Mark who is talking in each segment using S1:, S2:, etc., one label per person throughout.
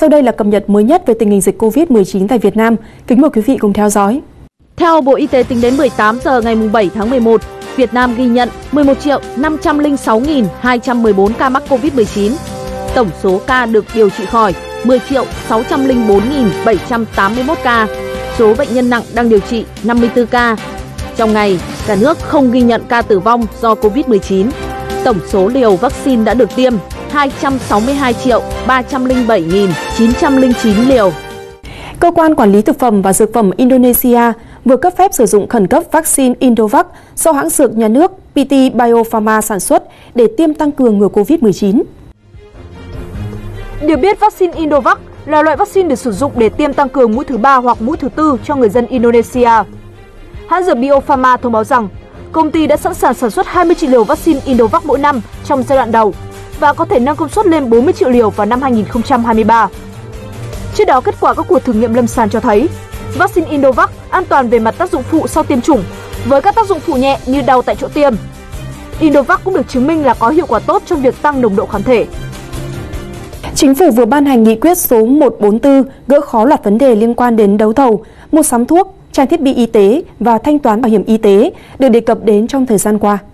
S1: Sau đây là cập nhật mới nhất về tình hình dịch Covid-19 tại Việt Nam. Kính mời quý vị cùng theo dõi.
S2: Theo Bộ Y tế, tính đến 18 giờ ngày 7 tháng 11, Việt Nam ghi nhận 11.506.214 ca mắc Covid-19. Tổng số ca được điều trị khỏi 10.604.781 ca. Số bệnh nhân nặng đang điều trị 54 ca. Trong ngày, cả nước không ghi nhận ca tử vong do Covid-19. Tổng số liều vaccine đã được tiêm 262.307.909 liều.
S1: Cơ quan Quản lý Thực phẩm và Dược phẩm Indonesia vừa cấp phép sử dụng khẩn cấp vaccine Indovac do hãng dược nhà nước PT Bio Farma sản xuất để tiêm tăng cường ngừa Covid-19.
S3: Được biết, vaccine Indovac là loại vaccine được sử dụng để tiêm tăng cường mũi thứ 3 hoặc mũi thứ 4 cho người dân Indonesia. Hãng dược Bio Farma thông báo rằng công ty đã sẵn sàng sản xuất 20 triệu liều vaccine Indovac mỗi năm trong giai đoạn đầu và có thể nâng công suất lên 40 triệu liều vào năm 2023. Trước đó, kết quả các cuộc thử nghiệm lâm sàng cho thấy vaccine Indovac an toàn về mặt tác dụng phụ sau tiêm chủng, với các tác dụng phụ nhẹ như đau tại chỗ tiêm. Indovac cũng được chứng minh là có hiệu quả tốt trong việc tăng nồng độ kháng thể.
S1: Chính phủ vừa ban hành nghị quyết số 144 gỡ khó loạt vấn đề liên quan đến đấu thầu, mua sắm thuốc, trang thiết bị y tế và thanh toán bảo hiểm y tế được đề cập đến trong thời gian qua.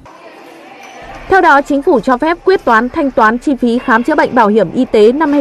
S2: Theo đó, Chính phủ cho phép quyết toán thanh toán chi phí khám chữa bệnh bảo hiểm y tế năm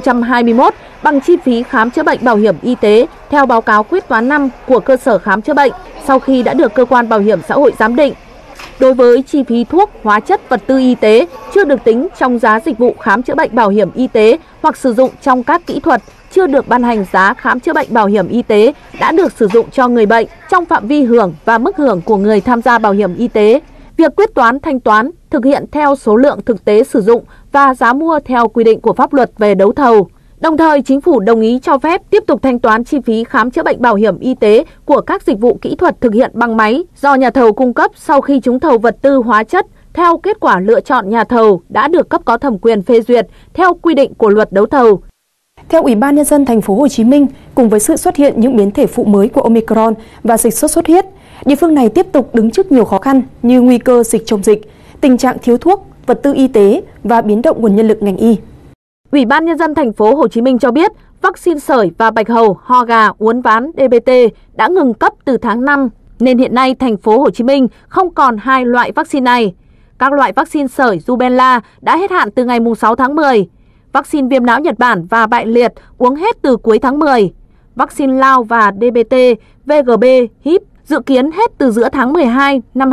S2: 2021 bằng chi phí khám chữa bệnh bảo hiểm y tế theo báo cáo quyết toán năm của cơ sở khám chữa bệnh sau khi đã được cơ quan bảo hiểm xã hội giám định. Đối với chi phí thuốc, hóa chất, vật tư y tế chưa được tính trong giá dịch vụ khám chữa bệnh bảo hiểm y tế hoặc sử dụng trong các kỹ thuật chưa được ban hành giá khám chữa bệnh bảo hiểm y tế đã được sử dụng cho người bệnh trong phạm vi hưởng và mức hưởng của người tham gia bảo hiểm y tế. Việc quyết toán thanh toán thực hiện theo số lượng thực tế sử dụng và giá mua theo quy định của pháp luật về đấu thầu. Đồng thời, Chính phủ đồng ý cho phép tiếp tục thanh toán chi phí khám chữa bệnh bảo hiểm y tế của các dịch vụ kỹ thuật thực hiện bằng máy do nhà thầu cung cấp sau khi trúng thầu vật tư hóa chất theo kết quả lựa chọn nhà thầu đã được cấp có thẩm quyền phê duyệt theo quy định của luật đấu thầu.
S1: Theo Ủy ban Nhân dân thành phố Hồ Chí Minh, cùng với sự xuất hiện những biến thể phụ mới của Omicron và dịch sốt xuất huyết, địa phương này tiếp tục đứng trước nhiều khó khăn như nguy cơ dịch chồng dịch, tình trạng thiếu thuốc, vật tư y tế và biến động nguồn nhân lực ngành y.
S2: Ủy ban Nhân dân thành phố Hồ Chí Minh cho biết, vaccine sởi và bạch hầu, ho gà, uốn ván DBT đã ngừng cấp từ tháng 5, nên hiện nay thành phố Hồ Chí Minh không còn hai loại vaccine này. Các loại vaccine sởi rubella đã hết hạn từ ngày 6 tháng 10. Vaccine viêm não Nhật Bản và bại liệt uống hết từ cuối tháng 10. Vaccine lao và DBT, VGB, HIP dự kiến hết từ giữa tháng 12 năm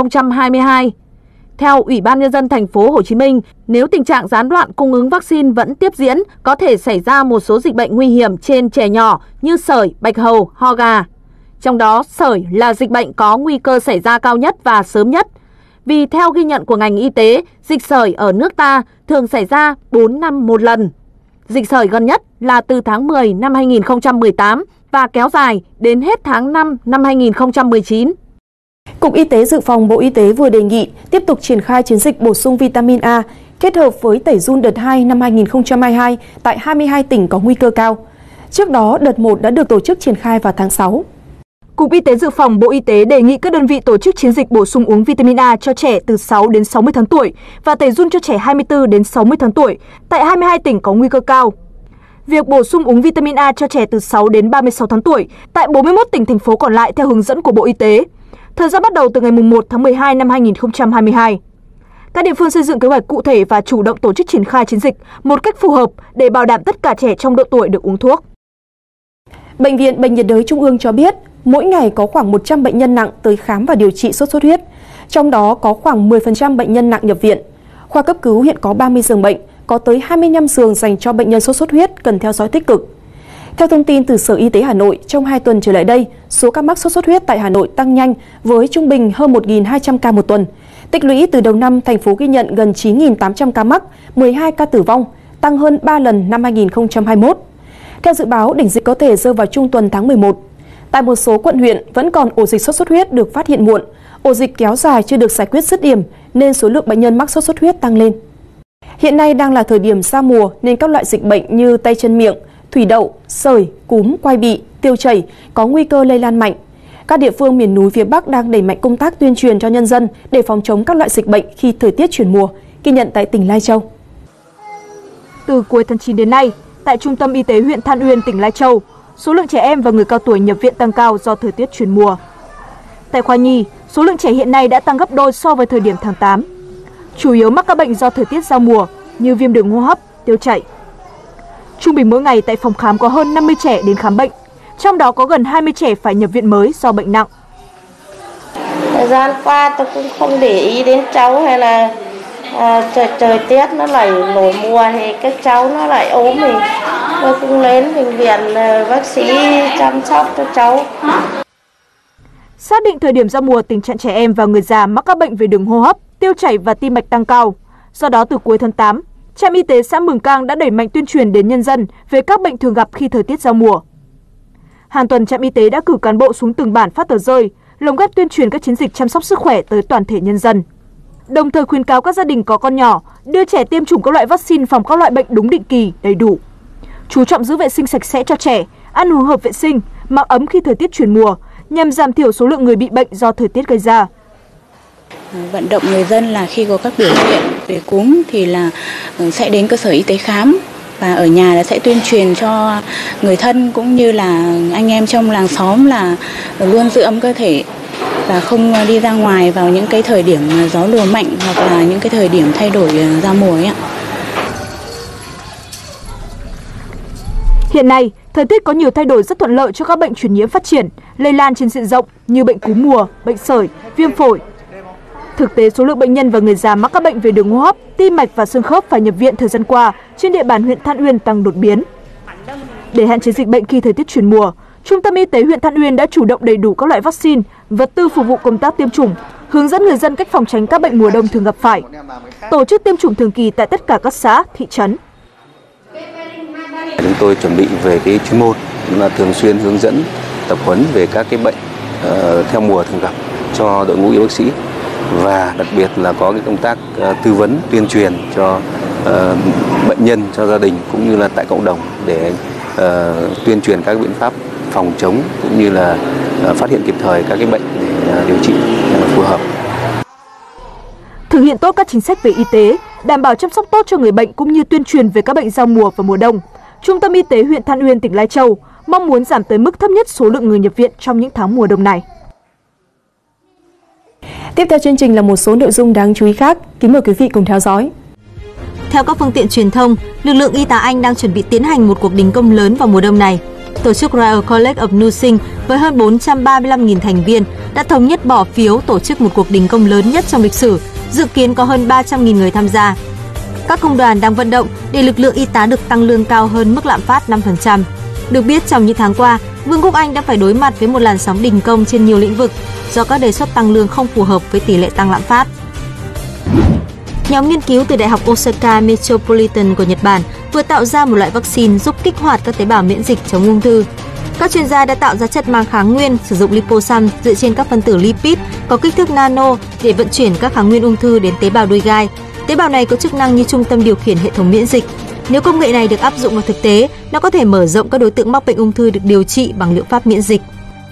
S2: 2022. Theo Ủy ban Nhân dân thành phố Hồ Chí Minh, nếu tình trạng gián đoạn cung ứng vaccine vẫn tiếp diễn, có thể xảy ra một số dịch bệnh nguy hiểm trên trẻ nhỏ như sởi, bạch hầu, ho gà. Trong đó, sởi là dịch bệnh có nguy cơ xảy ra cao nhất và sớm nhất. Vì theo ghi nhận của ngành y tế, dịch sởi ở nước ta thường xảy ra 4 năm một lần. Dịch sởi gần nhất là từ tháng 10 năm 2018 và kéo dài đến hết tháng 5 năm 2019.
S1: Cục Y tế Dự phòng Bộ Y tế vừa đề nghị tiếp tục triển khai chiến dịch bổ sung vitamin A kết hợp với tẩy giun đợt 2 năm 2022 tại 22 tỉnh có nguy cơ cao. Trước đó, đợt 1 đã được tổ chức triển khai vào tháng 6.
S3: Cục Y tế Dự phòng Bộ Y tế đề nghị các đơn vị tổ chức chiến dịch bổ sung uống vitamin A cho trẻ từ 6 đến 60 tháng tuổi và tẩy giun cho trẻ 24 đến 60 tháng tuổi tại 22 tỉnh có nguy cơ cao. Việc bổ sung uống vitamin A cho trẻ từ 6 đến 36 tháng tuổi tại 41 tỉnh thành phố còn lại theo hướng dẫn của Bộ Y tế. Thời gian bắt đầu từ ngày 1 tháng 12 năm 2022. Các địa phương xây dựng kế hoạch cụ thể và chủ động tổ chức triển khai chiến dịch một cách phù hợp để bảo đảm tất cả trẻ trong độ tuổi được uống thuốc.
S1: Bệnh viện Bệnh nhiệt đới Trung ương cho biết, mỗi ngày có khoảng 100 bệnh nhân nặng tới khám và điều trị sốt xuất huyết. Trong đó có khoảng 10% bệnh nhân nặng nhập viện. Khoa cấp cứu hiện có 30 giường bệnh, có tới 25 giường dành cho bệnh nhân sốt xuất huyết cần theo dõi tích cực. Theo thông tin từ Sở Y tế Hà Nội, trong 2 tuần trở lại đây, số ca mắc sốt xuất huyết tại Hà Nội tăng nhanh với trung bình hơn 1.200 ca một tuần. Tích lũy từ đầu năm, thành phố ghi nhận gần 9.800 ca mắc, 12 ca tử vong, tăng hơn 3 lần năm 2021. Theo dự báo, đỉnh dịch có thể rơi vào trung tuần tháng 11. Tại một số quận huyện vẫn còn ổ dịch sốt xuất huyết được phát hiện muộn, ổ dịch kéo dài chưa được giải quyết dứt điểm nên số lượng bệnh nhân mắc sốt xuất huyết tăng lên. Hiện nay đang là thời điểm giao mùa nên các loại dịch bệnh như tay chân miệng, thủy đậu, sởi, cúm, quai bị, tiêu chảy có nguy cơ lây lan mạnh. Các địa phương miền núi phía Bắc đang đẩy mạnh công tác tuyên truyền cho nhân dân để phòng chống các loại dịch bệnh khi thời tiết chuyển mùa, ghi nhận tại tỉnh Lai Châu.
S3: Từ cuối tháng 9 đến nay, tại Trung tâm Y tế huyện Than Uyên, tỉnh Lai Châu, số lượng trẻ em và người cao tuổi nhập viện tăng cao do thời tiết chuyển mùa. Tại khoa nhi, số lượng trẻ hiện nay đã tăng gấp đôi so với thời điểm tháng 8. Chủ yếu mắc các bệnh do thời tiết giao mùa như viêm đường hô hấp, tiêu chảy. Trung bình mỗi ngày tại phòng khám có hơn 50 trẻ đến khám bệnh, trong đó có gần 20 trẻ phải nhập viện mới do bệnh nặng.
S4: Thời gian qua tôi cũng không để ý đến cháu hay là trời tiết nó lại nổi mùa thì các cháu nó lại ốm thì tôi cũng đến bệnh viện bác sĩ chăm sóc cho cháu.
S3: Xác định thời điểm giao mùa, tình trạng trẻ em và người già mắc các bệnh về đường hô hấp, tiêu chảy và tim mạch tăng cao. Do đó từ cuối tháng 8, trạm y tế xã Mường Cang đã đẩy mạnh tuyên truyền đến nhân dân về các bệnh thường gặp khi thời tiết giao mùa. Hàng tuần trạm y tế đã cử cán bộ xuống từng bản phát tờ rơi, lồng ghép tuyên truyền các chiến dịch chăm sóc sức khỏe tới toàn thể nhân dân. Đồng thời khuyến cáo các gia đình có con nhỏ đưa trẻ tiêm chủng các loại vaccine phòng các loại bệnh đúng định kỳ, đầy đủ. Chú trọng giữ vệ sinh sạch sẽ cho trẻ, ăn uống hợp vệ sinh, mặc ấm khi thời tiết chuyển mùa nhằm giảm thiểu số lượng người bị bệnh do thời tiết gây ra.
S5: Vận động người dân là khi có các biểu hiện về cúm thì là sẽ đến cơ sở y tế khám, và ở nhà là sẽ tuyên truyền cho người thân cũng như là anh em trong làng xóm là luôn giữ ấm cơ thể và không đi ra ngoài vào những cái thời điểm gió lùa mạnh hoặc là những cái thời điểm thay đổi giao mùa ấy ạ.
S3: Hiện nay, thời tiết có nhiều thay đổi rất thuận lợi cho các bệnh truyền nhiễm phát triển, lây lan trên diện rộng như bệnh cúm mùa, bệnh sởi, viêm phổi. Thực tế, số lượng bệnh nhân và người già mắc các bệnh về đường hô hấp, tim mạch và xương khớp phải nhập viện thời gian qua trên địa bàn huyện Than Uyên tăng đột biến. Để hạn chế dịch bệnh khi thời tiết chuyển mùa, Trung tâm Y tế huyện Than Uyên đã chủ động đầy đủ các loại vaccine, vật tư phục vụ công tác tiêm chủng, hướng dẫn người dân cách phòng tránh các bệnh mùa đông thường gặp phải. Tổ chức tiêm chủng thường kỳ tại tất cả các xã, thị trấn.
S6: Chúng tôi chuẩn bị về cái chuyên môn là thường xuyên hướng dẫn tập huấn về các cái bệnh theo mùa thường gặp cho đội ngũ y bác sĩ, và đặc biệt là có cái công tác tư vấn tuyên truyền cho bệnh nhân, cho gia đình cũng như là tại cộng đồng để tuyên truyền các biện pháp phòng chống cũng như là phát hiện kịp thời các cái bệnh để điều trị phù hợp.
S3: Thực hiện tốt các chính sách về y tế, đảm bảo chăm sóc tốt cho người bệnh cũng như tuyên truyền về các bệnh giao mùa và mùa đông. Trung tâm Y tế huyện Than Uyên, tỉnh Lai Châu mong muốn giảm tới mức thấp nhất số lượng người nhập viện trong những tháng mùa đông này.
S1: Tiếp theo chương trình là một số nội dung đáng chú ý khác. Kính mời quý vị cùng theo dõi.
S7: Theo các phương tiện truyền thông, lực lượng y tá Anh đang chuẩn bị tiến hành một cuộc đình công lớn vào mùa đông này. Tổ chức Royal College of Nursing với hơn 435.000 thành viên đã thống nhất bỏ phiếu tổ chức một cuộc đình công lớn nhất trong lịch sử, dự kiến có hơn 300.000 người tham gia. Các công đoàn đang vận động để lực lượng y tá được tăng lương cao hơn mức lạm phát 5%. Được biết, trong những tháng qua, Vương quốc Anh đã phải đối mặt với một làn sóng đình công trên nhiều lĩnh vực do các đề xuất tăng lương không phù hợp với tỷ lệ tăng lạm phát. Nhóm nghiên cứu từ Đại học Osaka Metropolitan của Nhật Bản vừa tạo ra một loại vaccine giúp kích hoạt các tế bào miễn dịch chống ung thư. Các chuyên gia đã tạo ra chất mang kháng nguyên sử dụng liposome dựa trên các phân tử lipid có kích thước nano để vận chuyển các kháng nguyên ung thư đến tế bào đuôi gai. Tế bào này có chức năng như trung tâm điều khiển hệ thống miễn dịch. Nếu công nghệ này được áp dụng vào thực tế, nó có thể mở rộng các đối tượng mắc bệnh ung thư được điều trị bằng liệu pháp miễn dịch.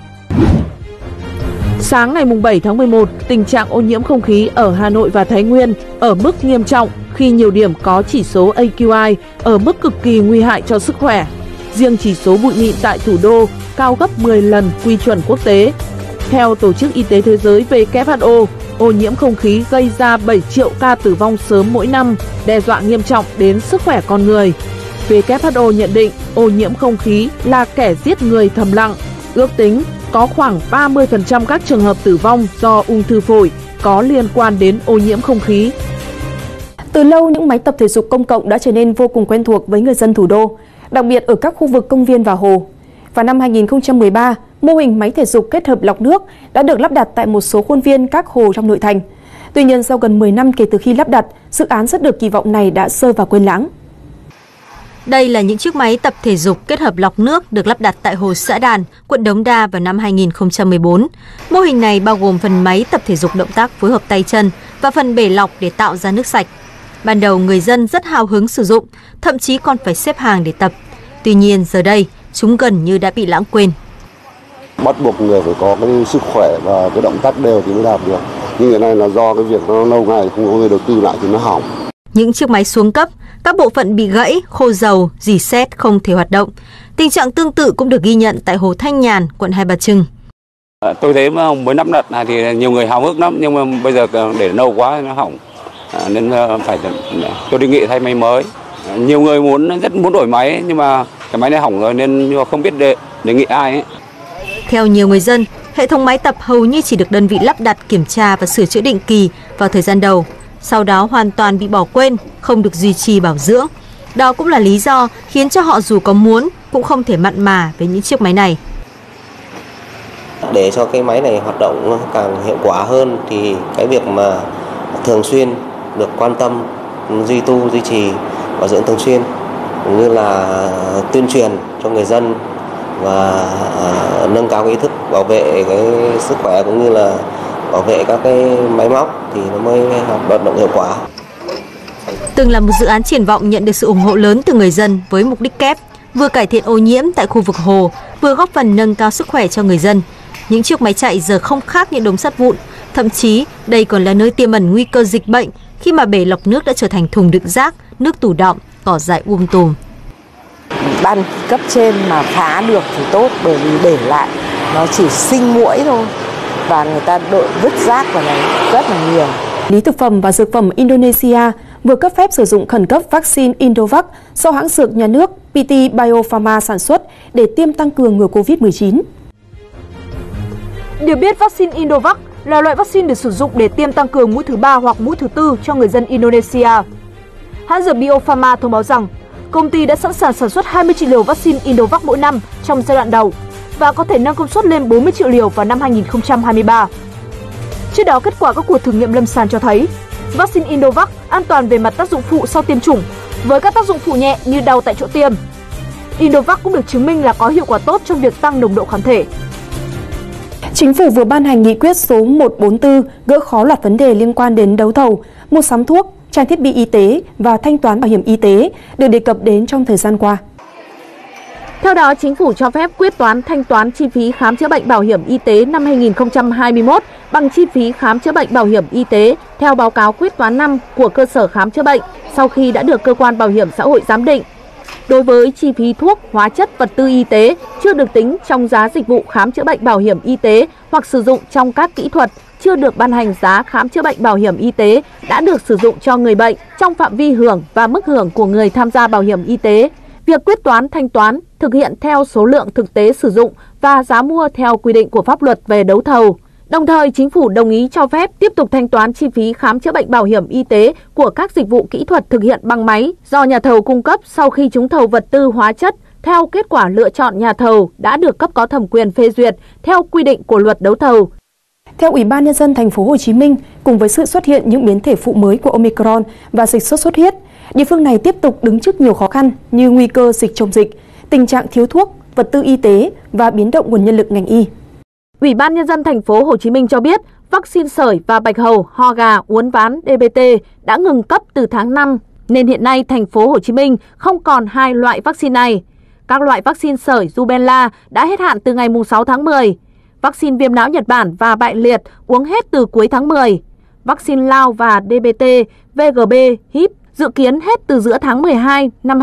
S2: Sáng ngày 7 tháng 11, tình trạng ô nhiễm không khí ở Hà Nội và Thái Nguyên ở mức nghiêm trọng khi nhiều điểm có chỉ số AQI ở mức cực kỳ nguy hại cho sức khỏe. Riêng chỉ số bụi mịn tại thủ đô cao gấp 10 lần quy chuẩn quốc tế. Theo Tổ chức Y tế Thế giới WHO, ô nhiễm không khí gây ra 7 triệu ca tử vong sớm mỗi năm, đe dọa nghiêm trọng đến sức khỏe con người. WHO nhận định ô nhiễm không khí là kẻ giết người thầm lặng. Ước tính có khoảng 30% các trường hợp tử vong do ung thư phổi có liên quan đến ô nhiễm không khí.
S1: Từ lâu, những máy tập thể dục công cộng đã trở nên vô cùng quen thuộc với người dân thủ đô, đặc biệt ở các khu vực công viên và hồ. Vào năm 2013, mô hình máy thể dục kết hợp lọc nước đã được lắp đặt tại một số khuôn viên các hồ trong nội thành. Tuy nhiên, sau gần 10 năm kể từ khi lắp đặt, dự án rất được kỳ vọng này đã rơi vào quên lãng.
S7: Đây là những chiếc máy tập thể dục kết hợp lọc nước được lắp đặt tại hồ Xã Đàn, quận Đống Đa vào năm 2014. Mô hình này bao gồm phần máy tập thể dục động tác phối hợp tay chân và phần bể lọc để tạo ra nước sạch. Ban đầu người dân rất hào hứng sử dụng, thậm chí còn phải xếp hàng để tập. Tuy nhiên giờ đây, chúng gần như đã bị lãng quên.
S8: Bắt buộc người phải có cái sức khỏe và cái động tác đều thì mới làm được. Nhưng cái này là do cái việc nó lâu ngày không có người đầu tư lại thì nó hỏng.
S7: Những chiếc máy xuống cấp, Các bộ phận bị gãy, khô dầu, rỉ sét không thể hoạt động. Tình trạng tương tự cũng được ghi nhận tại Hồ Thanh Nhàn, quận Hai Bà Trưng.
S9: Tôi thấy mới lắp đặt này thì nhiều người háo hức lắm, nhưng mà bây giờ để lâu quá nó hỏng, nên tôi đề nghị thay máy mới. Nhiều người rất muốn đổi máy, nhưng mà cái máy này hỏng rồi nên không biết đề nghị ai ấy.
S7: Theo nhiều người dân, hệ thống máy tập hầu như chỉ được đơn vị lắp đặt, kiểm tra và sửa chữa định kỳ vào thời gian đầu. Sau đó hoàn toàn bị bỏ quên, không được duy trì bảo dưỡng. Đó cũng là lý do khiến cho họ dù có muốn cũng không thể mặn mà với những chiếc máy này.
S10: Để cho cái máy này hoạt động càng hiệu quả hơn thì cái việc mà thường xuyên được quan tâm, duy tu, duy trì, bảo dưỡng thường xuyên, cũng như là tuyên truyền cho người dân và nâng cao cái ý thức bảo vệ cái sức khỏe cũng như là bảo vệ các cái máy móc thì nó mới hoạt động hiệu quả.
S7: Từng là một dự án triển vọng nhận được sự ủng hộ lớn từ người dân với mục đích kép vừa cải thiện ô nhiễm tại khu vực hồ, vừa góp phần nâng cao sức khỏe cho người dân. Những chiếc máy chạy giờ không khác những đống sắt vụn, thậm chí đây còn là nơi tiềm ẩn nguy cơ dịch bệnh khi mà bể lọc nước đã trở thành thùng đựng rác, nước tủ đọng, cỏ dại tùm.
S11: Ban cấp trên mà phá được thì tốt, bởi vì để lại nó chỉ sinh muỗi thôi và người ta vứt rác vào này rất là nhiều.
S1: Lý Thực phẩm và Dược phẩm Indonesia vừa cấp phép sử dụng khẩn cấp vaccine Indovac do hãng dược nhà nước PT Bio Farma sản xuất để tiêm tăng cường ngừa COVID-19.
S3: Được biết, vaccine Indovac là loại vaccine được sử dụng để tiêm tăng cường mũi thứ 3 hoặc mũi thứ 4 cho người dân Indonesia. Hãng dược Bio Farma thông báo rằng công ty đã sẵn sàng sản xuất 20 triệu liều vaccine Indovac mỗi năm trong giai đoạn đầu và có thể nâng công suất lên 40 triệu liều vào năm 2023. Trước đó, kết quả các cuộc thử nghiệm lâm sàng cho thấy vaccine Indovac an toàn về mặt tác dụng phụ sau tiêm chủng với các tác dụng phụ nhẹ như đau tại chỗ tiêm. Indovac cũng được chứng minh là có hiệu quả tốt trong việc tăng nồng độ kháng thể.
S1: Chính phủ vừa ban hành nghị quyết số 144 gỡ khó loạt vấn đề liên quan đến đấu thầu, mua sắm thuốc, trang thiết bị y tế và thanh toán bảo hiểm y tế được đề cập đến trong thời gian qua.
S2: Theo đó, Chính phủ cho phép quyết toán thanh toán chi phí khám chữa bệnh bảo hiểm y tế năm 2021 bằng chi phí khám chữa bệnh bảo hiểm y tế theo báo cáo quyết toán năm của cơ sở khám chữa bệnh sau khi đã được cơ quan bảo hiểm xã hội giám định. Đối với chi phí thuốc, hóa chất, vật tư y tế chưa được tính trong giá dịch vụ khám chữa bệnh bảo hiểm y tế hoặc sử dụng trong các kỹ thuật chưa được ban hành giá khám chữa bệnh bảo hiểm y tế đã được sử dụng cho người bệnh trong phạm vi hưởng và mức hưởng của người tham gia bảo hiểm y tế. Việc quyết toán thanh toán thực hiện theo số lượng thực tế sử dụng và giá mua theo quy định của pháp luật về đấu thầu. Đồng thời, Chính phủ đồng ý cho phép tiếp tục thanh toán chi phí khám chữa bệnh bảo hiểm y tế của các dịch vụ kỹ thuật thực hiện bằng máy do nhà thầu cung cấp sau khi trúng thầu vật tư hóa chất theo kết quả lựa chọn nhà thầu đã được cấp có thẩm quyền phê duyệt theo quy định của luật đấu thầu.
S1: Theo Ủy ban Nhân dân thành phố Hồ Chí Minh, cùng với sự xuất hiện những biến thể phụ mới của Omicron và dịch sốt xuất huyết, địa phương này tiếp tục đứng trước nhiều khó khăn như nguy cơ dịch chồng dịch, tình trạng thiếu thuốc, vật tư y tế và biến động nguồn nhân lực ngành y.
S2: Ủy ban Nhân dân thành phố Hồ Chí Minh cho biết, vaccine sởi và bạch hầu, ho gà, uốn ván DBT đã ngừng cấp từ tháng 5, nên hiện nay thành phố Hồ Chí Minh không còn hai loại vaccine này. Các loại vaccine sởi rubella đã hết hạn từ ngày 6 tháng 10. Vaccine viêm não Nhật Bản và bại liệt uống hết từ cuối tháng 10. Vaccine lao và DBT, VGB, HIP dự kiến hết từ giữa tháng 12 năm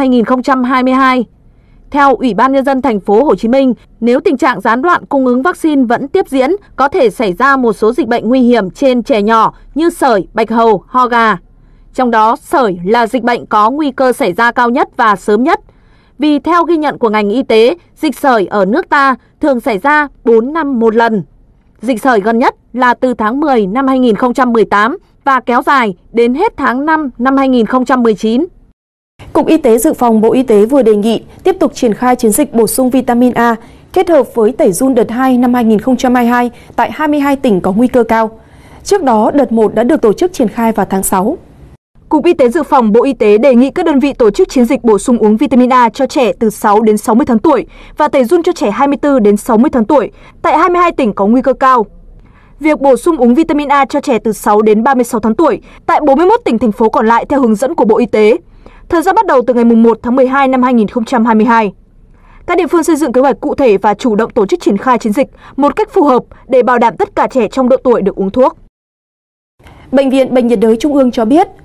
S2: 2022. Theo Ủy ban Nhân dân thành phố Hồ Chí Minh, nếu tình trạng gián đoạn cung ứng vaccine vẫn tiếp diễn, có thể xảy ra một số dịch bệnh nguy hiểm trên trẻ nhỏ như sởi, bạch hầu, ho gà. Trong đó, sởi là dịch bệnh có nguy cơ xảy ra cao nhất và sớm nhất. Vì theo ghi nhận của ngành y tế, dịch sởi ở nước ta thường xảy ra 4 năm một lần. Dịch sởi gần nhất là từ tháng 10 năm 2018 và kéo dài đến hết tháng 5 năm 2019.
S1: Cục Y tế Dự phòng Bộ Y tế vừa đề nghị tiếp tục triển khai chiến dịch bổ sung vitamin A kết hợp với tẩy giun đợt 2 năm 2022 tại 22 tỉnh có nguy cơ cao. Trước đó, đợt 1 đã được tổ chức triển khai vào tháng 6.
S3: Cục Y tế Dự phòng Bộ Y tế đề nghị các đơn vị tổ chức chiến dịch bổ sung uống vitamin A cho trẻ từ 6 đến 60 tháng tuổi và tẩy giun cho trẻ 24 đến 60 tháng tuổi tại 22 tỉnh có nguy cơ cao. Việc bổ sung uống vitamin A cho trẻ từ 6 đến 36 tháng tuổi tại 41 tỉnh thành phố còn lại theo hướng dẫn của Bộ Y tế. Thời gian bắt đầu từ ngày 1 tháng 12 năm 2022. Các địa phương xây dựng kế hoạch cụ thể và chủ động tổ chức triển khai chiến dịch một cách phù hợp để bảo đảm tất cả trẻ trong độ tuổi được uống thuốc.
S1: Bệnh viện Bệnh nhiệt đới Trung ương cho biết,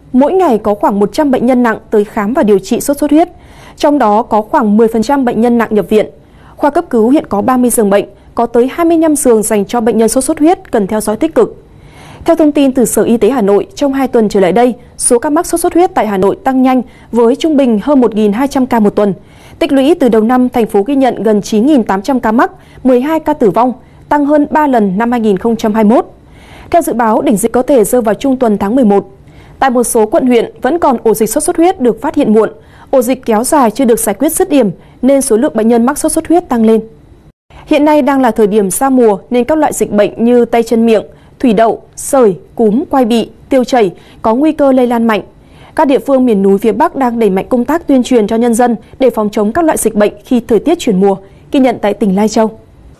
S1: mỗi ngày có khoảng 100 bệnh nhân nặng tới khám và điều trị sốt xuất huyết. Trong đó có khoảng 10% bệnh nhân nặng nhập viện. Khoa cấp cứu hiện có 30 giường bệnh, có tới 25 giường dành cho bệnh nhân sốt xuất huyết cần theo dõi tích cực. Theo thông tin từ Sở Y tế Hà Nội, trong 2 tuần trở lại đây, số ca mắc sốt xuất huyết tại Hà Nội tăng nhanh với trung bình hơn 1.200 ca một tuần. Tích lũy từ đầu năm, thành phố ghi nhận gần 9.800 ca mắc, 12 ca tử vong, tăng hơn 3 lần năm 2021. Theo dự báo, đỉnh dịch có thể rơi vào trung tuần tháng 11. Tại một số quận huyện vẫn còn ổ dịch sốt xuất huyết được phát hiện muộn, ổ dịch kéo dài chưa được giải quyết dứt điểm nên số lượng bệnh nhân mắc sốt xuất huyết tăng lên. Hiện nay đang là thời điểm giao mùa nên các loại dịch bệnh như tay chân miệng, thủy đậu, sởi, cúm, quai bị, tiêu chảy có nguy cơ lây lan mạnh. Các địa phương miền núi phía Bắc đang đẩy mạnh công tác tuyên truyền cho nhân dân để phòng chống các loại dịch bệnh khi thời tiết chuyển mùa, ghi nhận tại tỉnh Lai Châu.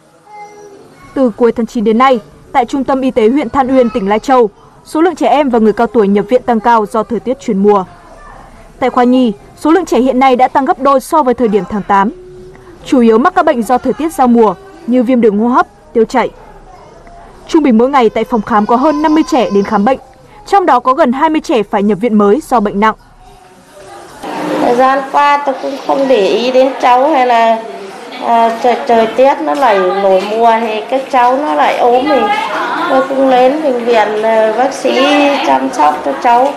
S3: Từ cuối tháng 9 đến nay, tại Trung tâm Y tế huyện Than Uyên, tỉnh Lai Châu, số lượng trẻ em và người cao tuổi nhập viện tăng cao do thời tiết chuyển mùa. Tại khoa nhi, số lượng trẻ hiện nay đã tăng gấp đôi so với thời điểm tháng 8. Chủ yếu mắc các bệnh do thời tiết giao mùa như viêm đường hô hấp, tiêu chảy. Trung bình mỗi ngày tại phòng khám có hơn 50 trẻ đến khám bệnh, trong đó có gần 20 trẻ phải nhập viện mới do bệnh nặng.
S4: Thời gian qua tôi cũng không để ý đến cháu hay là trời tiết nó lại nổi mùa thì các cháu nó lại ốm thì tôi cũng đến bệnh viện bác sĩ chăm sóc cho cháu.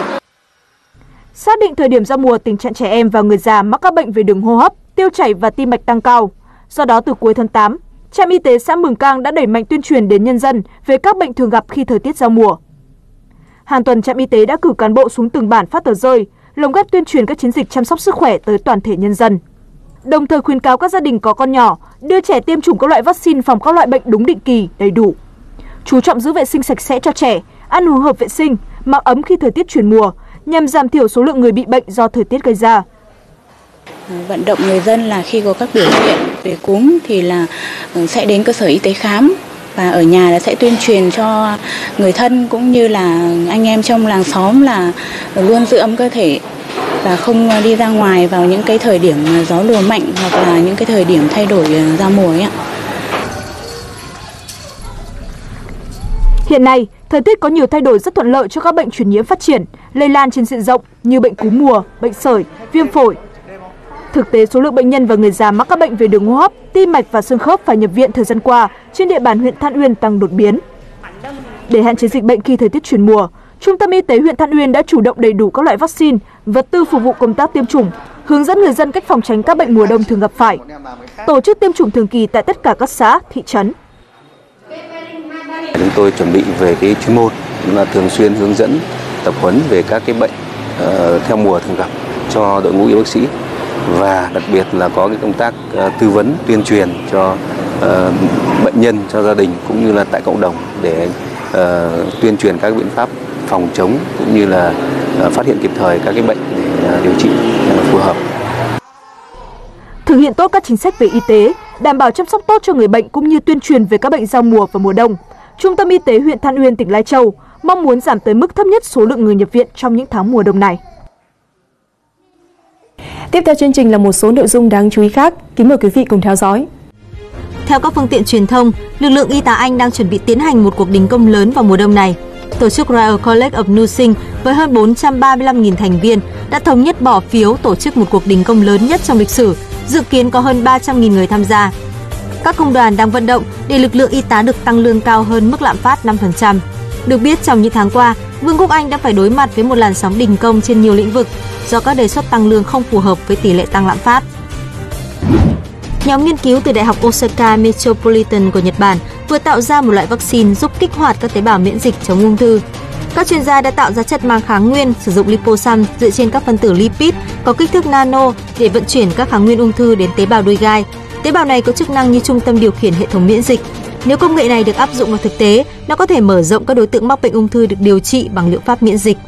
S3: Xác định thời điểm giao mùa, tình trạng trẻ em và người già mắc các bệnh về đường hô hấp, tiêu chảy và tim mạch tăng cao. Do đó từ cuối tháng 8, trạm y tế xã Mường Cang đã đẩy mạnh tuyên truyền đến nhân dân về các bệnh thường gặp khi thời tiết giao mùa. Hàng tuần trạm y tế đã cử cán bộ xuống từng bản phát tờ rơi, lồng ghép tuyên truyền các chiến dịch chăm sóc sức khỏe tới toàn thể nhân dân. Đồng thời khuyến cáo các gia đình có con nhỏ đưa trẻ tiêm chủng các loại vaccine phòng các loại bệnh đúng định kỳ, đầy đủ. Chú trọng giữ vệ sinh sạch sẽ cho trẻ, ăn uống hợp vệ sinh, mặc ấm khi thời tiết chuyển mùa nhằm giảm thiểu số lượng người bị bệnh do thời tiết gây ra.
S5: Vận động người dân là khi có các biểu hiện về cúm thì là sẽ đến cơ sở y tế khám, và ở nhà là sẽ tuyên truyền cho người thân cũng như là anh em trong làng xóm là luôn giữ ấm cơ thể và không đi ra ngoài vào những cái thời điểm gió lùa mạnh hoặc là những cái thời điểm thay đổi giao mùa ấy ạ.
S3: Hiện nay, thời tiết có nhiều thay đổi rất thuận lợi cho các bệnh truyền nhiễm phát triển, lây lan trên diện rộng như bệnh cúm mùa, bệnh sởi, viêm phổi. Thực tế, số lượng bệnh nhân và người già mắc các bệnh về đường hô hấp, tim mạch và xương khớp phải nhập viện thời gian qua trên địa bàn huyện Than Uyên tăng đột biến. Để hạn chế dịch bệnh khi thời tiết chuyển mùa, Trung tâm Y tế huyện Than Uyên đã chủ động đầy đủ các loại vaccine, vật tư phục vụ công tác tiêm chủng, hướng dẫn người dân cách phòng tránh các bệnh mùa đông thường gặp phải, tổ chức tiêm chủng thường kỳ tại tất cả các xã, thị trấn.
S6: Chúng tôi chuẩn bị về cái chuyên môn là thường xuyên hướng dẫn tập huấn về các cái bệnh theo mùa thường gặp cho đội ngũ y bác sĩ, và đặc biệt là có cái công tác tư vấn tuyên truyền cho bệnh nhân, cho gia đình cũng như là tại cộng đồng để tuyên truyền các biện pháp phòng chống cũng như là phát hiện kịp thời các cái bệnh để điều trị phù hợp.
S3: Thực hiện tốt các chính sách về y tế, đảm bảo chăm sóc tốt cho người bệnh cũng như tuyên truyền về các bệnh giao mùa và mùa đông. Trung tâm Y tế huyện Than Uyên, tỉnh Lai Châu mong muốn giảm tới mức thấp nhất số lượng người nhập viện trong những tháng mùa đông này.
S1: Tiếp theo chương trình là một số nội dung đáng chú ý khác. Kính mời quý vị cùng theo dõi.
S7: Theo các phương tiện truyền thông, lực lượng y tá Anh đang chuẩn bị tiến hành một cuộc đình công lớn vào mùa đông này. Tổ chức Royal College of Nursing với hơn 435.000 thành viên đã thống nhất bỏ phiếu tổ chức một cuộc đình công lớn nhất trong lịch sử, dự kiến có hơn 300.000 người tham gia. Các công đoàn đang vận động để lực lượng y tá được tăng lương cao hơn mức lạm phát 5%. Được biết, trong những tháng qua, Vương quốc Anh đã phải đối mặt với một làn sóng đình công trên nhiều lĩnh vực do các đề xuất tăng lương không phù hợp với tỷ lệ tăng lạm phát. Nhóm nghiên cứu từ Đại học Osaka Metropolitan của Nhật Bản vừa tạo ra một loại vaccine giúp kích hoạt các tế bào miễn dịch chống ung thư. Các chuyên gia đã tạo ra chất mang kháng nguyên sử dụng liposome dựa trên các phân tử lipid có kích thước nano để vận chuyển các kháng nguyên ung thư đến tế bào đuôi gai. Tế bào này có chức năng như trung tâm điều khiển hệ thống miễn dịch. Nếu công nghệ này được áp dụng vào thực tế, nó có thể mở rộng các đối tượng mắc bệnh ung thư được điều trị bằng liệu pháp miễn dịch.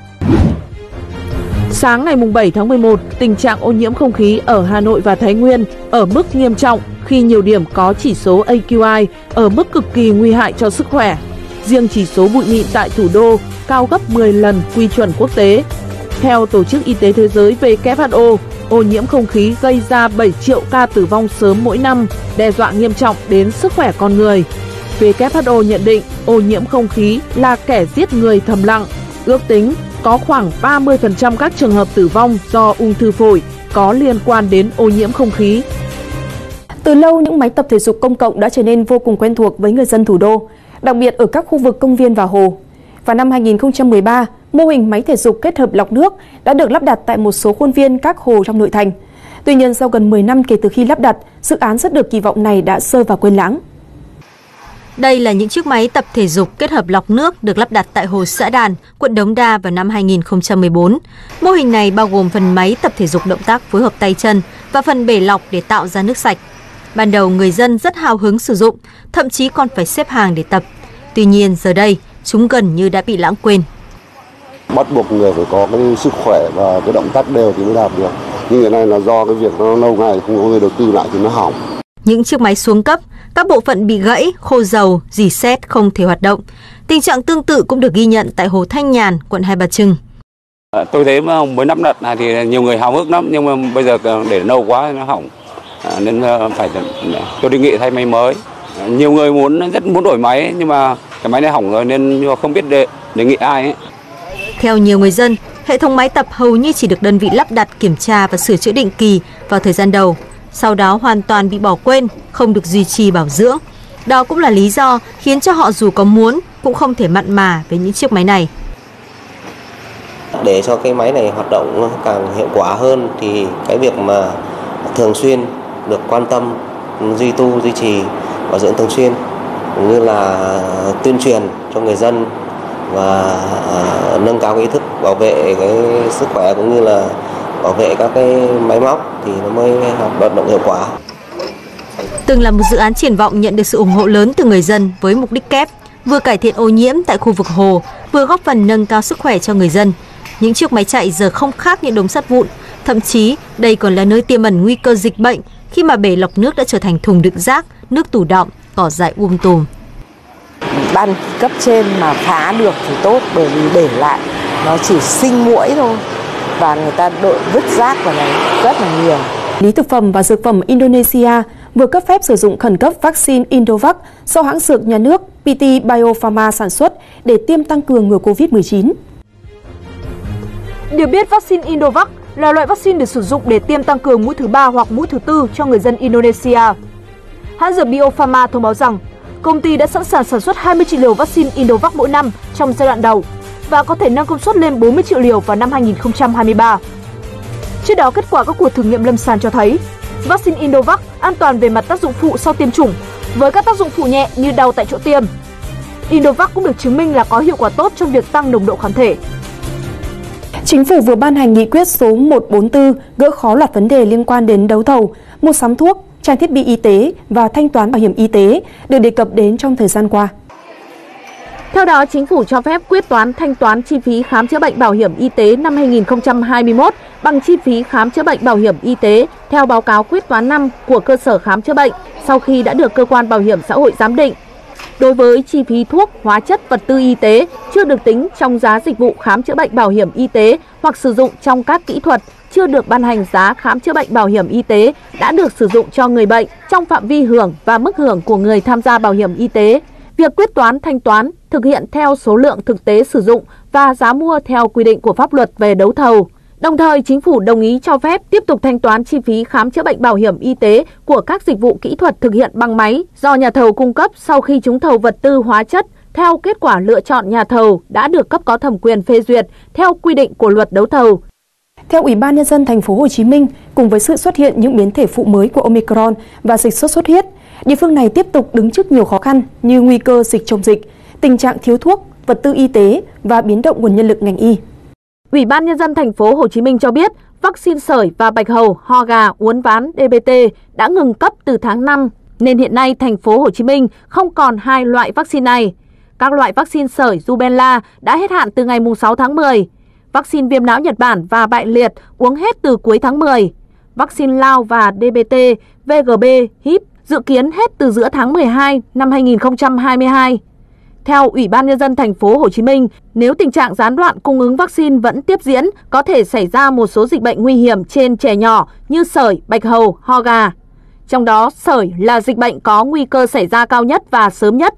S2: Sáng ngày 7 tháng 11, tình trạng ô nhiễm không khí ở Hà Nội và Thái Nguyên ở mức nghiêm trọng khi nhiều điểm có chỉ số AQI ở mức cực kỳ nguy hại cho sức khỏe. Riêng chỉ số bụi mịn tại thủ đô cao gấp 10 lần quy chuẩn quốc tế. Theo Tổ chức Y tế Thế giới WHO, ô nhiễm không khí gây ra 7 triệu ca tử vong sớm mỗi năm, đe dọa nghiêm trọng đến sức khỏe con người. WHO nhận định ô nhiễm không khí là kẻ giết người thầm lặng. Ước tính có khoảng 30% các trường hợp tử vong do ung thư phổi có liên quan đến ô nhiễm không khí.
S1: Từ lâu, những máy tập thể dục công cộng đã trở nên vô cùng quen thuộc với người dân thủ đô, đặc biệt ở các khu vực công viên và hồ. Vào năm 2013, mô hình máy thể dục kết hợp lọc nước đã được lắp đặt tại một số khuôn viên các hồ trong nội thành. Tuy nhiên, sau gần 10 năm kể từ khi lắp đặt, dự án rất được kỳ vọng này đã rơi vào quên lãng.
S7: Đây là những chiếc máy tập thể dục kết hợp lọc nước được lắp đặt tại hồ Xã Đàn, quận Đống Đa vào năm 2014. Mô hình này bao gồm phần máy tập thể dục động tác phối hợp tay chân và phần bể lọc để tạo ra nước sạch. Ban đầu người dân rất hào hứng sử dụng, thậm chí còn phải xếp hàng để tập. Tuy nhiên giờ đây, chúng gần như đã bị lãng quên.
S8: Bắt buộc người phải có cái sức khỏe và cái động tác đều thì mới làm được. Nhưng cái này là do cái việc nó lâu ngày không có người đầu tư lại thì nó hỏng.
S7: Những chiếc máy xuống cấp, các bộ phận bị gãy, khô dầu, rỉ sét không thể hoạt động. Tình trạng tương tự cũng được ghi nhận tại hồ Thanh Nhàn, quận Hai Bà Trưng.
S9: Tôi thấy mới lắp đặt này thì nhiều người háo hức lắm, nhưng mà bây giờ để lâu quá nó hỏng, nên phải tôi đề nghị thay máy mới. Nhiều người rất muốn đổi máy, nhưng mà cái máy này hỏng rồi nên không biết đề nghị ai ấy.
S7: Theo nhiều người dân, hệ thống máy tập hầu như chỉ được đơn vị lắp đặt, kiểm tra và sửa chữa định kỳ vào thời gian đầu. Sau đó hoàn toàn bị bỏ quên, không được duy trì bảo dưỡng. Đó cũng là lý do khiến cho họ dù có muốn cũng không thể mặn mà với những chiếc máy này.
S10: Để cho cái máy này hoạt động nó càng hiệu quả hơn thì cái việc mà thường xuyên được quan tâm, duy tu, duy trì, bảo dưỡng thường xuyên, cũng như là tuyên truyền cho người dân và nâng cao cái ý thức bảo vệ cái sức khỏe cũng như là bảo vệ các cái máy móc thì nó mới hoạt động hiệu quả.
S7: Từng là một dự án triển vọng nhận được sự ủng hộ lớn từ người dân với mục đích kép vừa cải thiện ô nhiễm tại khu vực hồ, vừa góp phần nâng cao sức khỏe cho người dân. Những chiếc máy chạy giờ không khác những đống sắt vụn, thậm chí đây còn là nơi tiềm ẩn nguy cơ dịch bệnh khi mà bể lọc nước đã trở thành thùng đựng rác, nước tủ đọng, cỏ dại tùm.
S11: Ban cấp trên mà phá được thì tốt, bởi vì để lại nó chỉ sinh muỗi thôi và người ta vứt rác vào này rất là nhiều.
S1: Lý Thực phẩm và Dược phẩm Indonesia vừa cấp phép sử dụng khẩn cấp vaccine Indovac do hãng dược nhà nước PT Bio Farma sản xuất để tiêm tăng cường ngừa COVID-19.
S3: Được biết, vaccine Indovac là loại vaccine được sử dụng để tiêm tăng cường mũi thứ 3 hoặc mũi thứ 4 cho người dân Indonesia. Hãng dược Bio Farma thông báo rằng công ty đã sẵn sàng sản xuất 20 triệu liều vaccine Indovac mỗi năm trong giai đoạn đầu và có thể nâng công suất lên 40 triệu liều vào năm 2023. Trước đó, kết quả các cuộc thử nghiệm lâm sàng cho thấy vaccine Indovac an toàn về mặt tác dụng phụ sau tiêm chủng, với các tác dụng phụ nhẹ như đau tại chỗ tiêm. Indovac cũng được chứng minh là có hiệu quả tốt trong việc tăng nồng độ kháng thể.
S1: Chính phủ vừa ban hành nghị quyết số 144 gỡ khó loạt vấn đề liên quan đến đấu thầu, mua sắm thuốc, trang thiết bị y tế và thanh toán bảo hiểm y tế được đề cập đến trong thời gian qua.
S2: Theo đó, Chính phủ cho phép quyết toán thanh toán chi phí khám chữa bệnh bảo hiểm y tế năm 2021 bằng chi phí khám chữa bệnh bảo hiểm y tế theo báo cáo quyết toán năm của cơ sở khám chữa bệnh sau khi đã được cơ quan bảo hiểm xã hội giám định. Đối với chi phí thuốc, hóa chất, vật tư y tế chưa được tính trong giá dịch vụ khám chữa bệnh bảo hiểm y tế hoặc sử dụng trong các kỹ thuật chưa được ban hành giá khám chữa bệnh bảo hiểm y tế đã được sử dụng cho người bệnh trong phạm vi hưởng và mức hưởng của người tham gia bảo hiểm y tế. Việc quyết toán thanh toán thực hiện theo số lượng thực tế sử dụng và giá mua theo quy định của pháp luật về đấu thầu. Đồng thời, Chính phủ đồng ý cho phép tiếp tục thanh toán chi phí khám chữa bệnh bảo hiểm y tế của các dịch vụ kỹ thuật thực hiện bằng máy do nhà thầu cung cấp sau khi trúng thầu vật tư hóa chất theo kết quả lựa chọn nhà thầu đã được cấp có thẩm quyền phê duyệt theo quy định của luật đấu thầu.
S1: Theo Ủy ban Nhân dân thành phố Hồ Chí Minh, cùng với sự xuất hiện những biến thể phụ mới của Omicron và dịch sốt xuất huyết, địa phương này tiếp tục đứng trước nhiều khó khăn như nguy cơ dịch chồng dịch, tình trạng thiếu thuốc, vật tư y tế và biến động nguồn nhân lực ngành y.
S2: Ủy ban Nhân dân thành phố Hồ Chí Minh cho biết, vaccine sởi và bạch hầu, ho gà, uốn ván, DBT đã ngừng cấp từ tháng 5, nên hiện nay thành phố Hồ Chí Minh không còn hai loại vaccine này. Các loại vaccine sởi rubella đã hết hạn từ ngày 6 tháng 10. Vaccine viêm não Nhật Bản và bại liệt uống hết từ cuối tháng 10. Vaccine lao và DBT, VGB, HIP dự kiến hết từ giữa tháng 12 năm 2022. Theo Ủy ban Nhân dân thành phố Hồ Chí Minh, nếu tình trạng gián đoạn cung ứng vaccine vẫn tiếp diễn, có thể xảy ra một số dịch bệnh nguy hiểm trên trẻ nhỏ như sởi, bạch hầu, ho gà. Trong đó, sởi là dịch bệnh có nguy cơ xảy ra cao nhất và sớm nhất.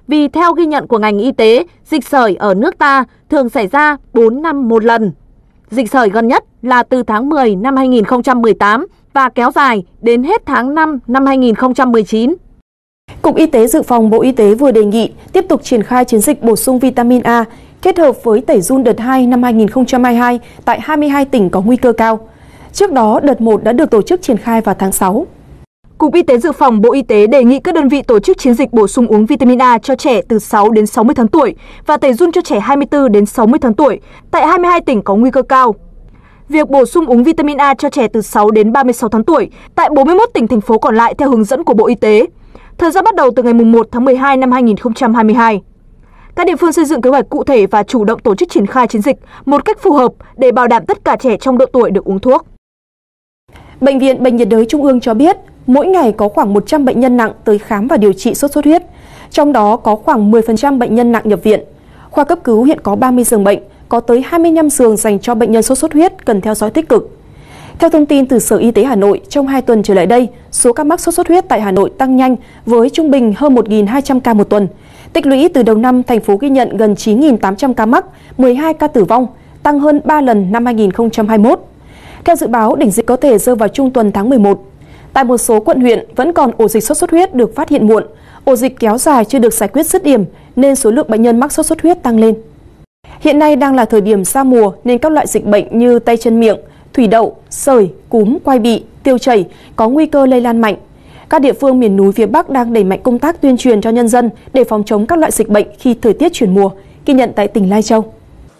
S2: vì theo ghi nhận của ngành y tế, dịch sởi ở nước ta thường xảy ra 4 năm một lần. Dịch sởi gần nhất là từ tháng 10 năm 2018 và kéo dài đến hết tháng 5 năm 2019.
S1: Cục Y tế Dự phòng Bộ Y tế vừa đề nghị tiếp tục triển khai chiến dịch bổ sung vitamin A kết hợp với tẩy giun đợt 2 năm 2022 tại 22 tỉnh có nguy cơ cao. Trước đó, đợt 1 đã được tổ chức triển khai vào tháng 6.
S3: Cục Y tế Dự phòng Bộ Y tế đề nghị các đơn vị tổ chức chiến dịch bổ sung uống vitamin A cho trẻ từ 6 đến 60 tháng tuổi và tẩy giun cho trẻ 24 đến 60 tháng tuổi tại 22 tỉnh có nguy cơ cao. Việc bổ sung uống vitamin A cho trẻ từ 6 đến 36 tháng tuổi tại 41 tỉnh thành phố còn lại theo hướng dẫn của Bộ Y tế. Thời gian bắt đầu từ ngày 1 tháng 12 năm 2022. Các địa phương xây dựng kế hoạch cụ thể và chủ động tổ chức triển khai chiến dịch một cách phù hợp để bảo đảm tất cả trẻ trong độ tuổi được uống thuốc.
S1: Bệnh viện Bệnh nhiệt đới Trung ương cho biết, mỗi ngày có khoảng 100 bệnh nhân nặng tới khám và điều trị sốt xuất huyết. Trong đó có khoảng 10% bệnh nhân nặng nhập viện. Khoa cấp cứu hiện có 30 giường bệnh, có tới 25 giường dành cho bệnh nhân sốt xuất huyết cần theo dõi tích cực. Theo thông tin từ Sở Y tế Hà Nội, trong 2 tuần trở lại đây, số ca mắc sốt xuất huyết tại Hà Nội tăng nhanh với trung bình hơn 1.200 ca một tuần. Tích lũy từ đầu năm, thành phố ghi nhận gần 9.800 ca mắc, 12 ca tử vong, tăng hơn 3 lần năm 2021. Theo dự báo, đỉnh dịch có thể rơi vào trung tuần tháng 11. Tại một số quận huyện vẫn còn ổ dịch sốt xuất huyết được phát hiện muộn, ổ dịch kéo dài chưa được giải quyết dứt điểm nên số lượng bệnh nhân mắc sốt xuất huyết tăng lên. Hiện nay đang là thời điểm giao mùa nên các loại dịch bệnh như tay chân miệng, thủy đậu, sởi, cúm, quai bị, tiêu chảy có nguy cơ lây lan mạnh. Các địa phương miền núi phía Bắc đang đẩy mạnh công tác tuyên truyền cho nhân dân để phòng chống các loại dịch bệnh khi thời tiết chuyển mùa, ghi nhận tại tỉnh Lai Châu.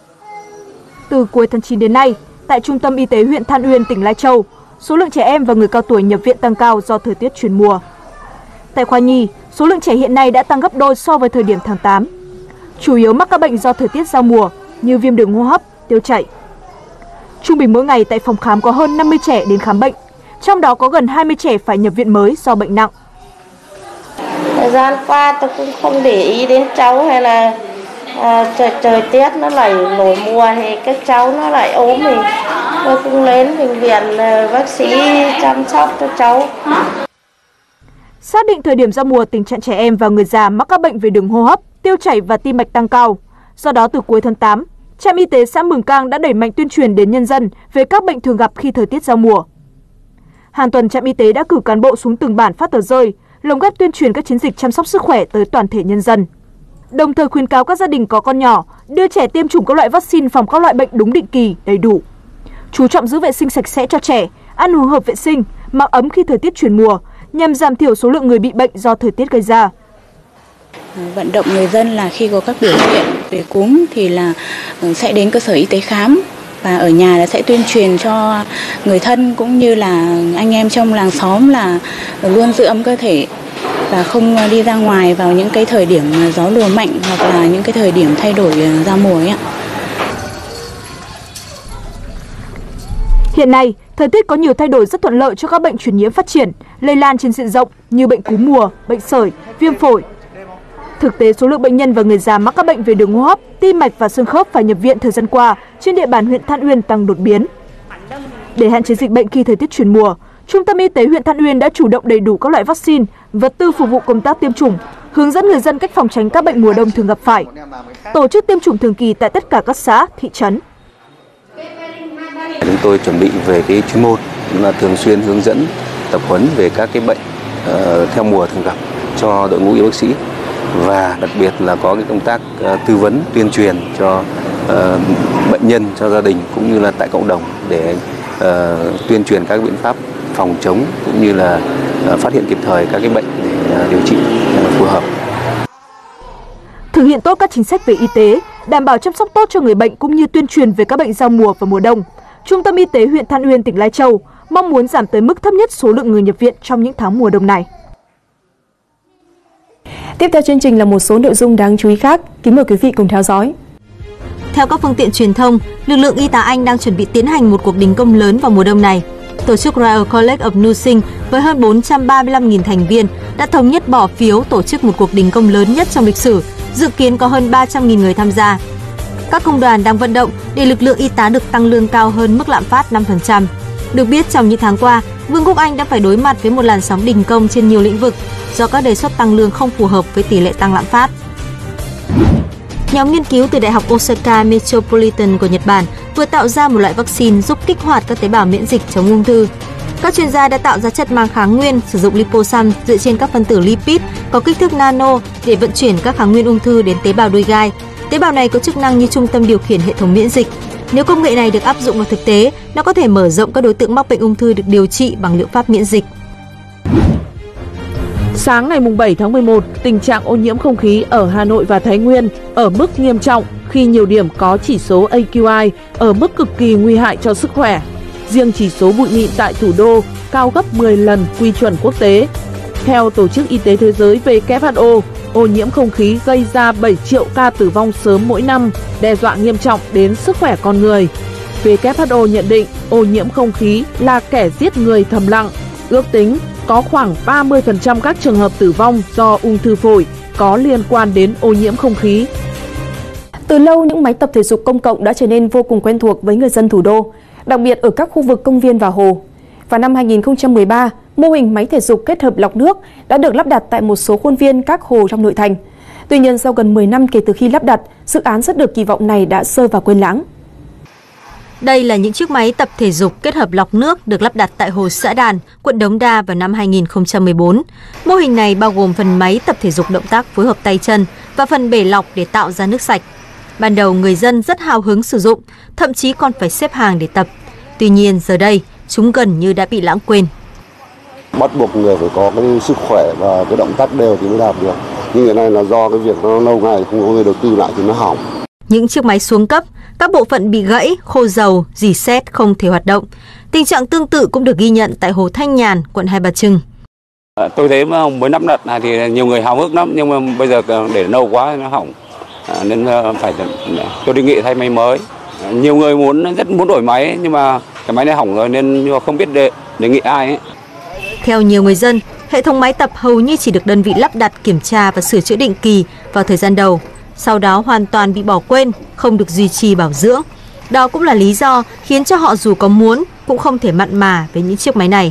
S3: Từ cuối tháng 9 đến nay, tại Trung tâm Y tế huyện Than Uyên, tỉnh Lai Châu, số lượng trẻ em và người cao tuổi nhập viện tăng cao do thời tiết chuyển mùa. Tại khoa nhi, số lượng trẻ hiện nay đã tăng gấp đôi so với thời điểm tháng 8. Chủ yếu mắc các bệnh do thời tiết giao mùa như viêm đường hô hấp, tiêu chảy. Trung bình mỗi ngày tại phòng khám có hơn 50 trẻ đến khám bệnh, trong đó có gần 20 trẻ phải nhập viện mới do bệnh nặng.
S4: Thời gian qua tôi cũng không để ý đến cháu hay là trời tiết nó lại nổi mùa thì các cháu nó lại ốm thì tôi cũng đến bệnh viện bác sĩ chăm sóc cho cháu.
S3: Xác định thời điểm giao mùa, tình trạng trẻ em và người già mắc các bệnh về đường hô hấp, tiêu chảy và tim mạch tăng cao. Do đó từ cuối tháng 8, trạm y tế xã Mường Cang đã đẩy mạnh tuyên truyền đến nhân dân về các bệnh thường gặp khi thời tiết giao mùa. Hàng tuần trạm y tế đã cử cán bộ xuống từng bản phát tờ rơi, lồng ghép tuyên truyền các chiến dịch chăm sóc sức khỏe tới toàn thể nhân dân. Đồng thời khuyến cáo các gia đình có con nhỏ đưa trẻ tiêm chủng các loại vaccine phòng các loại bệnh đúng định kỳ, đầy đủ. Chú trọng giữ vệ sinh sạch sẽ cho trẻ, ăn uống hợp vệ sinh, mặc ấm khi thời tiết chuyển mùa nhằm giảm thiểu số lượng người bị bệnh do thời tiết gây ra.
S5: Vận động người dân là khi có các biểu hiện về cúm thì là sẽ đến cơ sở y tế khám, và ở nhà là sẽ tuyên truyền cho người thân cũng như là anh em trong làng xóm là luôn giữ ấm cơ thể và không đi ra ngoài vào những cái thời điểm gió lùa mạnh hoặc là những cái thời điểm thay đổi giao mùa ấy ạ.
S3: Hiện nay, thời tiết có nhiều thay đổi rất thuận lợi cho các bệnh truyền nhiễm phát triển, lây lan trên diện rộng như bệnh cúm mùa, bệnh sởi, viêm phổi. Thực tế, số lượng bệnh nhân và người già mắc các bệnh về đường hô hấp, tim mạch và xương khớp phải nhập viện thời gian qua trên địa bàn huyện Than Uyên tăng đột biến. Để hạn chế dịch bệnh khi thời tiết chuyển mùa, Trung tâm Y tế huyện Than Uyên đã chủ động đầy đủ các loại vaccine, vật tư phục vụ công tác tiêm chủng, hướng dẫn người dân cách phòng tránh các bệnh mùa đông thường gặp phải, tổ chức tiêm chủng thường kỳ tại tất cả các xã, thị trấn.
S6: Chúng tôi chuẩn bị về cái chuyên môn là thường xuyên hướng dẫn tập huấn về các cái bệnh theo mùa thường gặp cho đội ngũ y bác sĩ, và đặc biệt là có cái công tác tư vấn tuyên truyền cho bệnh nhân, cho gia đình cũng như là tại cộng đồng để tuyên truyền các biện pháp phòng chống cũng như là phát hiện kịp thời các cái bệnh để điều trị phù hợp.
S3: Thực hiện tốt các chính sách về y tế, đảm bảo chăm sóc tốt cho người bệnh cũng như tuyên truyền về các bệnh giao mùa và mùa đông. Trung tâm Y tế huyện Than Uyên, tỉnh Lai Châu mong muốn giảm tới mức thấp nhất số lượng người nhập viện trong những tháng mùa đông này.
S1: Tiếp theo chương trình là một số nội dung đáng chú ý khác. Kính mời quý vị cùng theo dõi.
S7: Theo các phương tiện truyền thông, lực lượng y tá Anh đang chuẩn bị tiến hành một cuộc đình công lớn vào mùa đông này. Tổ chức Royal College of Nursing với hơn 435.000 thành viên đã thống nhất bỏ phiếu tổ chức một cuộc đình công lớn nhất trong lịch sử, dự kiến có hơn 300.000 người tham gia. Các công đoàn đang vận động để lực lượng y tá được tăng lương cao hơn mức lạm phát 5%. Được biết, trong những tháng qua, Vương quốc Anh đã phải đối mặt với một làn sóng đình công trên nhiều lĩnh vực do các đề xuất tăng lương không phù hợp với tỷ lệ tăng lạm phát. Nhóm nghiên cứu từ Đại học Osaka Metropolitan của Nhật Bản vừa tạo ra một loại vaccine giúp kích hoạt các tế bào miễn dịch chống ung thư. Các chuyên gia đã tạo ra chất mang kháng nguyên sử dụng liposome dựa trên các phân tử lipid có kích thước nano để vận chuyển các kháng nguyên ung thư đến tế bào đuôi gai. Tế bào này có chức năng như trung tâm điều khiển hệ thống miễn dịch. Nếu công nghệ này được áp dụng vào thực tế, nó có thể mở rộng các đối tượng mắc bệnh ung thư được điều trị bằng liệu pháp miễn dịch.
S12: Sáng ngày 7 tháng 11, tình trạng ô nhiễm không khí ở Hà Nội và Thái Nguyên ở mức nghiêm trọng khi nhiều điểm có chỉ số AQI ở mức cực kỳ nguy hại cho sức khỏe. Riêng chỉ số bụi mịn tại thủ đô cao gấp 10 lần quy chuẩn quốc tế. Theo Tổ chức Y tế Thế giới WHO, ô nhiễm không khí gây ra 7 triệu ca tử vong sớm mỗi năm, đe dọa nghiêm trọng đến sức khỏe con người. WHO nhận định ô nhiễm không khí là kẻ giết người thầm lặng. Ước tính có khoảng 30% các trường hợp tử vong do ung thư phổi có liên quan đến ô nhiễm không khí.
S1: Từ lâu, những máy tập thể dục công cộng đã trở nên vô cùng quen thuộc với người dân thủ đô, đặc biệt ở các khu vực công viên và hồ. Vào năm 2013, mô hình máy thể dục kết hợp lọc nước đã được lắp đặt tại một số khuôn viên các hồ trong nội thành. Tuy nhiên, sau gần 10 năm kể từ khi lắp đặt, dự án rất được kỳ vọng này đã rơi vào quên lãng.
S7: Đây là những chiếc máy tập thể dục kết hợp lọc nước được lắp đặt tại hồ Xã Đàn, quận Đống Đa vào năm 2014. Mô hình này bao gồm phần máy tập thể dục động tác phối hợp tay chân và phần bể lọc để tạo ra nước sạch. Ban đầu người dân rất hào hứng sử dụng, thậm chí còn phải xếp hàng để tập. Tuy nhiên giờ đây, chúng gần như đã bị lãng quên.
S8: Bắt buộc người phải có cái sức khỏe và cái động tác đều thì mới làm được. Nhưng hiện nay là do cái việc nó lâu ngày không có người đầu tư lại thì nó hỏng.
S7: Những chiếc máy xuống cấp, các bộ phận bị gãy, khô dầu, rỉ sét không thể hoạt động. Tình trạng tương tự cũng được ghi nhận tại hồ Thanh Nhàn, quận Hai Bà Trưng.
S9: Tôi thấy mới lắp đặt này thì nhiều người háo hức lắm, nhưng mà bây giờ để lâu quá nó hỏng, nên phải tôi đề nghị thay máy mới. Nhiều người rất muốn đổi máy, nhưng mà cái máy này hỏng rồi nên không biết đề nghị ai ấy.
S7: Theo nhiều người dân, hệ thống máy tập hầu như chỉ được đơn vị lắp đặt, kiểm tra và sửa chữa định kỳ vào thời gian đầu. Sau đó hoàn toàn bị bỏ quên, không được duy trì bảo dưỡng. Đó cũng là lý do khiến cho họ dù có muốn cũng không thể mặn mà với những chiếc máy này.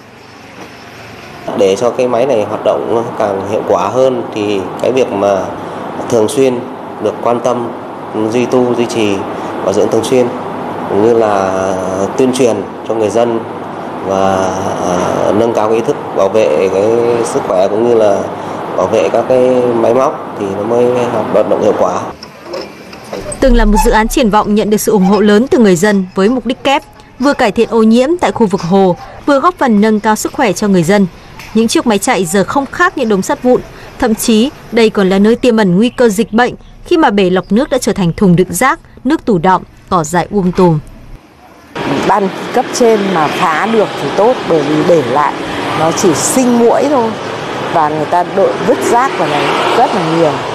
S10: Để cho cái máy này hoạt động càng hiệu quả hơn thì cái việc mà thường xuyên được quan tâm, duy tu, duy trì, bảo dưỡng thường xuyên, cũng như là tuyên truyền cho người dân và nâng cao cái ý thức bảo vệ cái sức khỏe cũng như là bảo vệ các cái máy móc thì nó mới hoạt động hiệu quả.
S7: Từng là một dự án triển vọng nhận được sự ủng hộ lớn từ người dân với mục đích kép vừa cải thiện ô nhiễm tại khu vực hồ, vừa góp phần nâng cao sức khỏe cho người dân. Những chiếc máy chạy giờ không khác những đống sắt vụn, thậm chí đây còn là nơi tiềm ẩn nguy cơ dịch bệnh khi mà bể lọc nước đã trở thành thùng đựng rác, nước tủ đọng, cỏ dại tùm.
S11: Ban cấp trên mà phá được thì tốt, bởi vì để lại nó chỉ sinh muỗi thôi và người ta vứt rác vào này rất là nhiều.